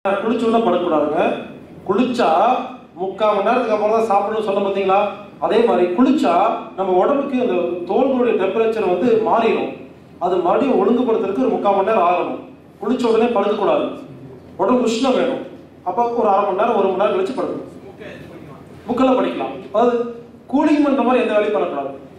குளிச்சோன்னா படக்கூடாதுங்க. குளிச்சா 3/4 மணி நேரத்துக்கு அப்புறம் தான் சாப்பிடணும்னு சொன்ன பார்த்தீங்களா? அதே மாதிரி குளிச்சா நம்ம உடம்புக்கு அந்த தோல்களுடைய டெம்பரேச்சர் வந்து மாறிடும். அது மறுபடியும் ஒழுங்குபடுத்துறதுக்கு ஒரு 3/4 மணி நேரம் ஆகணும். குளிச்ச உடனே படுக்கக்கூடாது. உடம்பு உஷ்ணம் வேணும். அப்போ ஒரு 1/2 மணி நேரம் 1 மணி நேரம் கழிச்சு படுக்கணும். புக்கெல்லாம் படிக்கலாம். அதாவது கூலிங் பண்ற மாதிரி எந்த வேலையும் பண்ணக்கூடாது.